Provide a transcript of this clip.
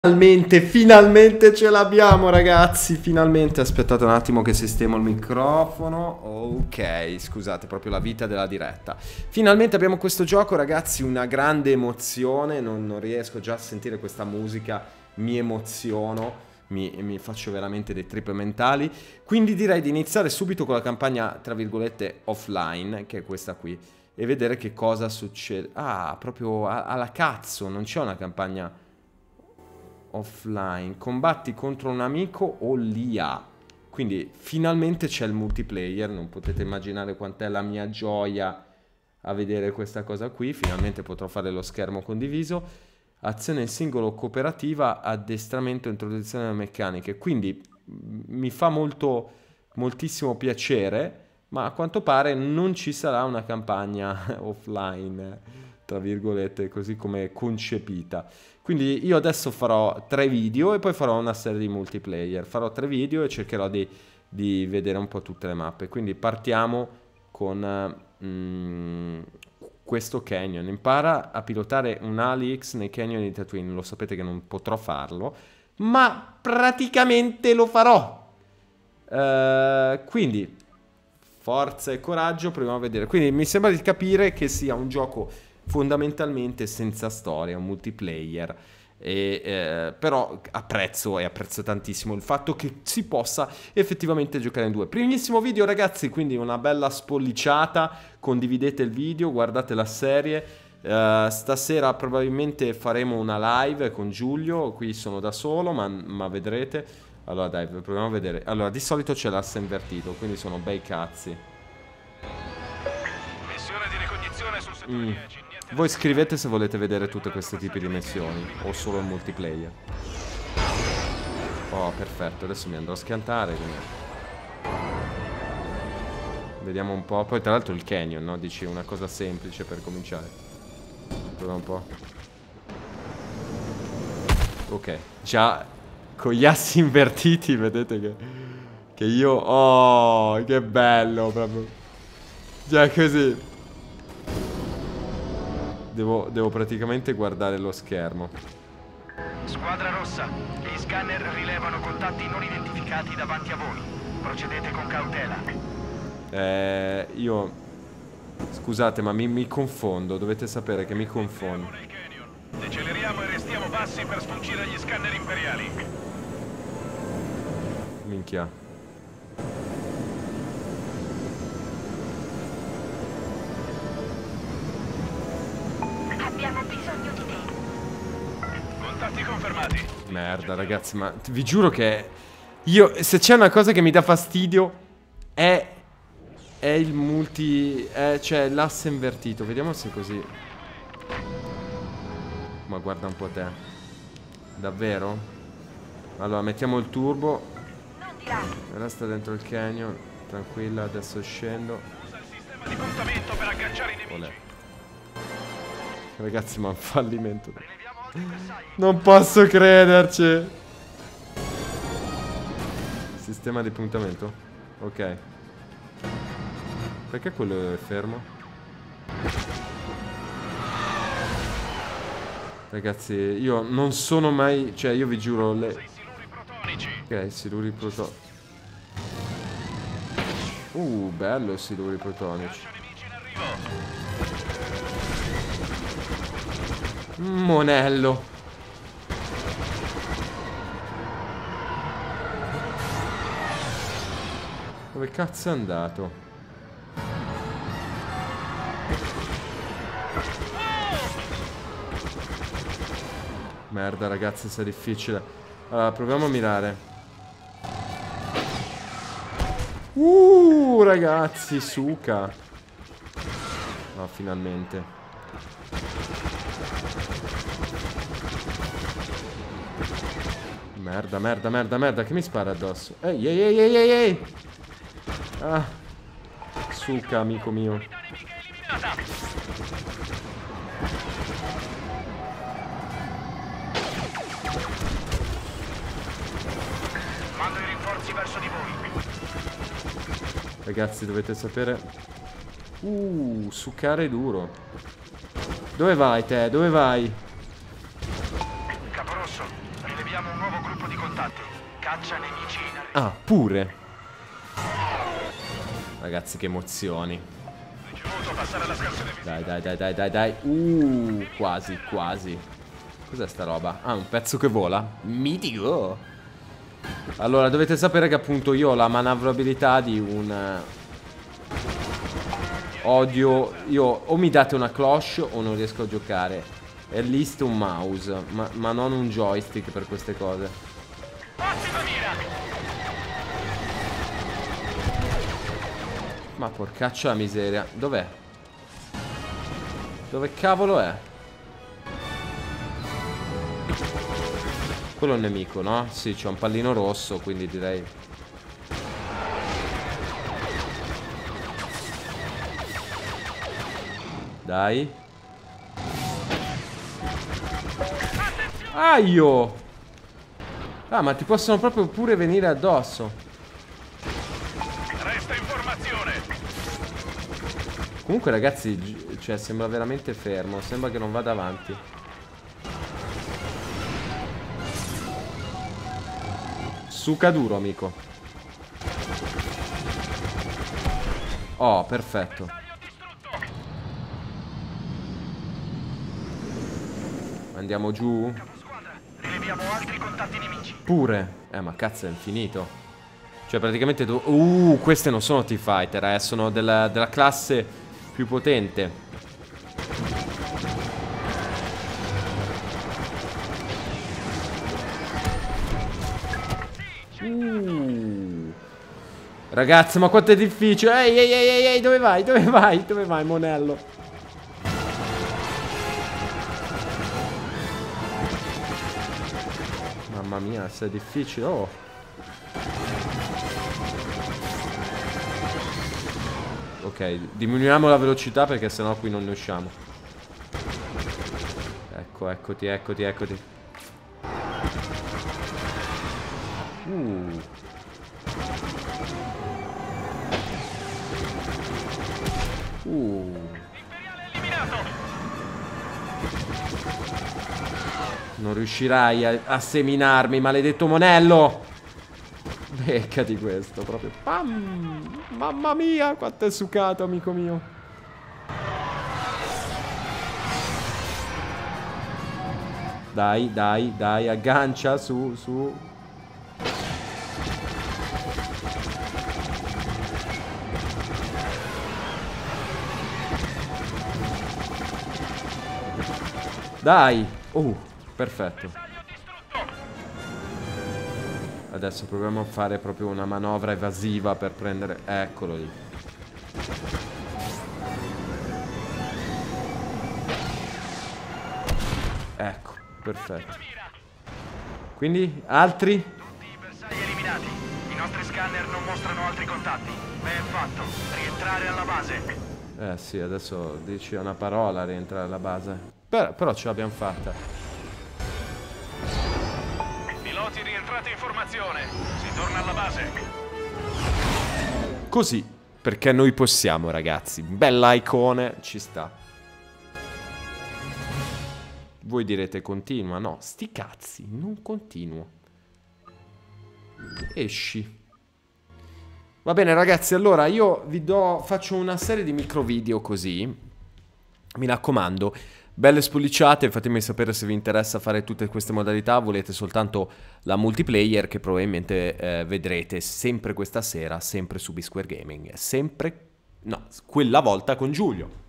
Finalmente ce l'abbiamo ragazzi, finalmente. Aspettate un attimo che sistemo il microfono. Ok, scusate, proprio la vita della diretta. Finalmente abbiamo questo gioco ragazzi, una grande emozione. Non riesco già a sentire questa musica, mi emoziono, mi faccio veramente dei trip mentali. Quindi direi di iniziare subito con la campagna tra virgolette offline, che è questa qui, e vedere che cosa succede. Ah, proprio alla cazzo, non c'è una campagna offline, combatti contro un amico o l'IA. Quindi finalmente c'è il multiplayer. Non potete immaginare quant'è la mia gioia a vedere questa cosa qui. Finalmente potrò fare lo schermo condiviso. Azione in singolo cooperativa, addestramento e introduzione delle meccaniche. Quindi mi fa moltissimo piacere, ma a quanto pare non ci sarà una campagna offline, tra virgolette, così come concepita. Quindi io adesso farò 3 video e poi farò una serie di multiplayer. Farò 3 video e cercherò di vedere un po' tutte le mappe. Quindi partiamo con questo canyon. Impara a pilotare un AliX nei canyon di Tatooine. Lo sapete che non potrò farlo, ma praticamente lo farò. Quindi forza e coraggio, proviamo a vedere. Quindi mi sembra di capire che sia un gioco fondamentalmente senza storia, un multiplayer, però apprezzo tantissimo il fatto che si possa effettivamente giocare in due. Primissimo video ragazzi, quindi una bella spolliciata, condividete il video, guardate la serie. Stasera probabilmente faremo una live con Giulio, qui sono da solo ma vedrete. Allora dai, proviamo a vedere. Allora di solito c'è l'asse invertito, quindi sono bei cazzi. Missione di ricognizione sul settore 10. Voi scrivete se volete vedere tutti questi tipi di missioni o solo il multiplayer. Oh, perfetto, adesso mi andrò a schiantare. Quindi vediamo un po'. Poi tra l'altro il canyon, no? Dici una cosa semplice per cominciare. Proviamo un po'. Ok, già con gli assi invertiti vedete che io... Oh, che bello proprio. Già così. Devo praticamente guardare lo schermo. Squadra rossa, gli scanner rilevano contatti non identificati davanti a voi. Procedete con cautela. Io... Scusate, ma mi confondo. Dovete sapere che mi confondo. Deceleriamo e restiamo bassi per sfuggire agli scanner imperiali. Minchia. Abbiamo bisogno di te. Contatti confermati. Merda ragazzi, ma vi giuro che io, se c'è una cosa che mi dà fastidio è il multi, cioè l'asse invertito. Vediamo se è così. Ma guarda un po' te. Davvero? Allora mettiamo il turbo. Resta dentro il canyon. Tranquilla, adesso scendo. Usa il sistema di puntamento per agganciare i nemici. Olè. Ragazzi, ma un fallimento. Non posso crederci. Sistema di puntamento. Ok. Perché quello è fermo? Ragazzi, io non sono mai... Cioè, io vi giuro le... Siluri protonici. Ok, siluri protonici. Bello i siluri protonici. Nemici in arrivo. Monello. Dove cazzo è andato? Merda ragazzi, se è difficile. Allora, proviamo a mirare. Ragazzi, suca. No, finalmente. Merda, merda, merda, merda, che mi spara addosso? Ehi, ehi, ehi, ehi, ehi, ehi. Ah. Suca, amico mio. Mando i rinforzi verso di voi. Ragazzi, dovete sapere. Succare duro. Dove vai te? Dove vai? Caporosso, Rileviamo un nuovo gruppo di contatti. Caccia nemici in arresto. Ah, pure. Ragazzi, che emozioni. Ricevuto, passare alla scansione. Dai. Quasi, quasi. Cos'è sta roba? Ah, un pezzo che vola. Mitico. Allora, dovete sapere che appunto io ho la manovrabilità di un... Odio... Io o mi date una cloche o non riesco a giocare. È at least un mouse, ma non un joystick per queste cose. Ottima mira! Ma porcaccia la miseria. Dov'è? Dove cavolo è? Quello è un nemico, no? Sì, c'è un pallino rosso, quindi direi... Dai. Aio! Ah, ma ti possono proprio pure venire addosso. Resta informazione. Comunque ragazzi, cioè sembra veramente fermo. Sembra che non vada avanti. Suca duro, amico. Oh, perfetto. Andiamo giù. Squadra, rileviamo altri contatti nemici. Pure. Ma cazzo è infinito. Cioè praticamente tu... queste non sono T-Fighter, sono della classe più potente. Ragazzi, ma quanto è difficile. Ehi, dove vai? Dove vai? Dove vai, monello? Mamma mia, se è difficile. Oh. Ok, diminuiamo la velocità perché sennò qui non ne usciamo. Ecco, eccoti. Imperiale eliminato. Non riuscirai a seminarmi, maledetto monello. Beccati questo proprio. Pam! Mamma mia, quanto è succato, amico mio. Dai, aggancia su. Dai. Perfetto. Adesso proviamo a fare proprio una manovra evasiva per prendere... Eccolo lì. Ecco, perfetto. Quindi, altri? Tutti i bersagli eliminati. I nostri scanner non mostrano altri contatti. Ben fatto. Rientrare alla base. Sì, adesso dici una parola, rientrare alla base. Però ce l'abbiamo fatta. Piloti rientrati in formazione. Si torna alla base. Così, perché noi possiamo, ragazzi. Bella icone, ci sta. Voi direte continua. No, sti cazzi, non continuo. Esci. Va bene ragazzi, allora io faccio una serie di micro video così. Mi raccomando, belle spolliciate, fatemi sapere se vi interessa fare tutte queste modalità. Volete soltanto la multiplayer che probabilmente vedrete sempre questa sera, sempre su B-Square Gaming. Sempre, no, quella volta con Giulio.